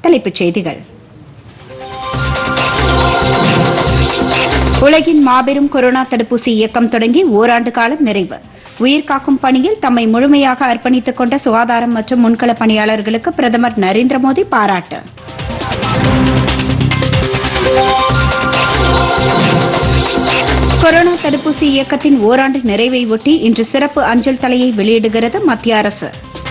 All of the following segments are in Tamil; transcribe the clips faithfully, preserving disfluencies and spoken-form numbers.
தலைப்புச் செய்திகள். உலகின் மாபெரும் கொரோனா தடுப்பூசி இயக்கம் தொடங்கி ஓராண்டு காலம் நிறைவு. உயிர்காக்கும் பணியில் தம்மை முழுமையாக அர்ப்பணித்துக் கொண்ட சுகாதாரம் மற்றும் முன்களப் பணியாளர்களுக்கு பிரதமர் நரேந்திர மோடி பாராட்டு. கொரோனா தடுப்பூசி இயக்கத்தின் ஓராண்டு நிறைவை ஒட்டி இன்று சிறப்பு அஞ்சல் தலையை வெளியிடுகிறது மத்திய அரசு.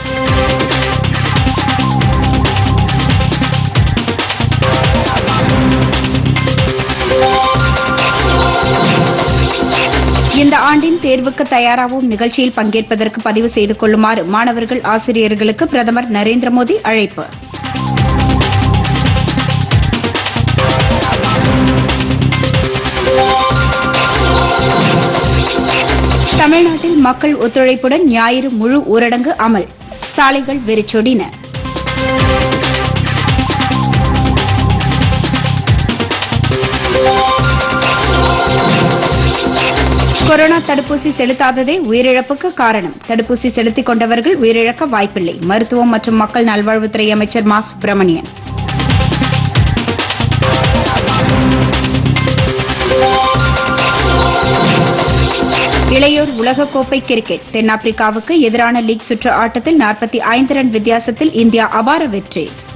இந்த ஆண்டின் தேர்வுக்கு தயாராகும் நிகழ்ச்சியில் பங்கேற்பதற்கு பதிவு செய்து கொள்ளுமாறு மாணவர்கள் ஆசிரியர்களுக்கு பிரதமர் நரேந்திர மோடி அழைப்பு. தமிழ்நாட்டில் மக்கள் ஒத்துழைப்புடன் ஞாயிறு முழு ஊரடங்கு அமல். சாலைகள் வெறிச்சொடின. கொரோனா தடுப்பூசி செலுத்தாததே உயிரிழப்புக்கு காரணம். தடுப்பூசி செலுத்திக் கொண்டவர்கள் உயிரிழக்க வாய்ப்பில்லை. மருத்துவம் மற்றும் மக்கள் நல்வாழ்வுத்துறை அமைச்சர் மா சுப்பிரமணியன். இளையோர் உலகக்கோப்பை கிரிக்கெட். தென்னாப்பிரிக்காவுக்கு எதிரான லீக் சுற்று ஆட்டத்தில் நாற்பத்தி ஐந்து ரன் வித்தியாசத்தில் இந்தியா அபார வெற்றி.